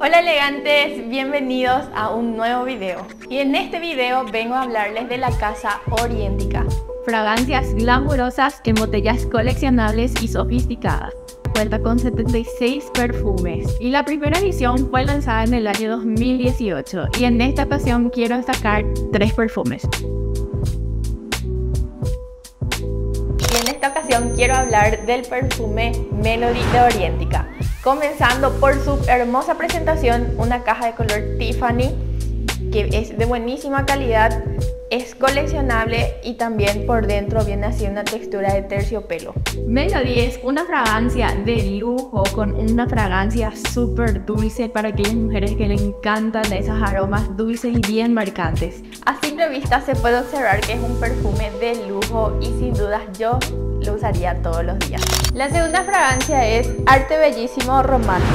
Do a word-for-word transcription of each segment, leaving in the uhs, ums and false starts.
Hola elegantes, bienvenidos a un nuevo video. Y en este video vengo a hablarles de la casa Orientica. Fragancias glamurosas en botellas coleccionables y sofisticadas. Cuenta con setenta y seis perfumes y la primera edición fue lanzada en el año dos mil dieciocho y en esta ocasión quiero destacar tres perfumes. Y en esta ocasión quiero hablar del perfume Melody de Orientica. Comenzando por su hermosa presentación, una caja de color Tiffany que es de buenísima calidad, es coleccionable y también por dentro viene así una textura de terciopelo. Melody es una fragancia de lujo con una fragancia súper dulce para aquellas mujeres que le encantan esos aromas dulces y bien marcantes. A simple vista se puede observar que es un perfume de lujo y sin dudas yo lo usaría todos los días. La segunda fragancia es Arte Bellissimo Romantic.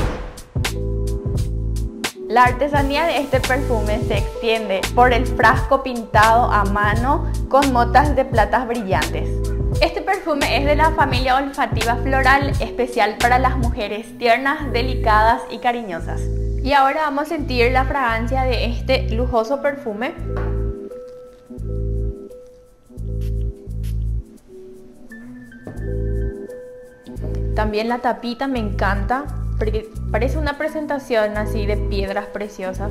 La artesanía de este perfume se extiende por el frasco pintado a mano con motas de platas brillantes. Este perfume es de la familia olfativa floral, especial para las mujeres tiernas, delicadas y cariñosas. Y ahora vamos a sentir la fragancia de este lujoso perfume. También la tapita me encanta, porque parece una presentación así de piedras preciosas.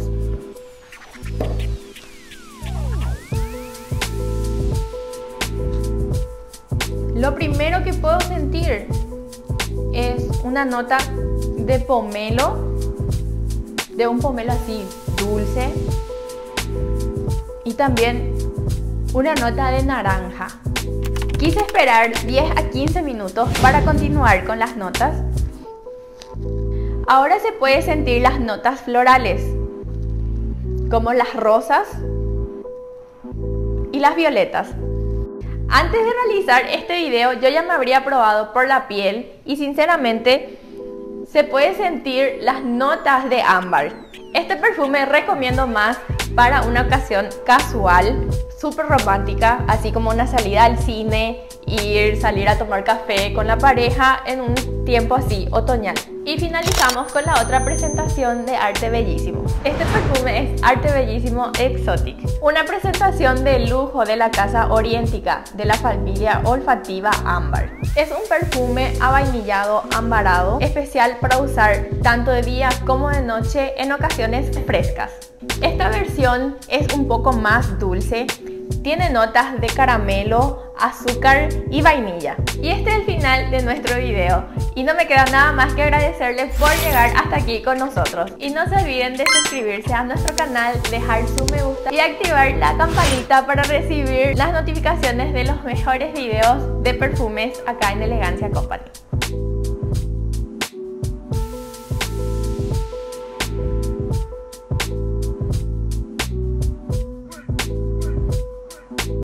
Lo primero que puedo sentir es una nota de pomelo, de un pomelo así dulce, y también una nota de naranja. Quise esperar diez a quince minutos para continuar con las notas. Ahora se puede sentir las notas florales, como las rosas y las violetas. Antes de realizar este video yo ya me habría probado por la piel y sinceramente se puede sentir las notas de ámbar. Este perfume recomiendo más para una ocasión casual, súper romántica, así como una salida al cine, ir, salir a tomar café con la pareja en un tiempo así otoñal. Y finalizamos con la otra presentación de Arte Bellissimo. Este perfume es Arte Bellissimo Exotic, una presentación de lujo de la casa Orientica de la familia olfativa Ámbar. Es un perfume avainillado ambarado, especial para usar tanto de día como de noche en ocasiones frescas. Esta versión es un poco más dulce, tiene notas de caramelo, azúcar y vainilla. Y este es el final de nuestro video y no me queda nada más que agradecerles por llegar hasta aquí con nosotros. Y no se olviden de suscribirse a nuestro canal, dejar su me gusta y activar la campanita para recibir las notificaciones de los mejores videos de perfumes acá en Elegancia Company.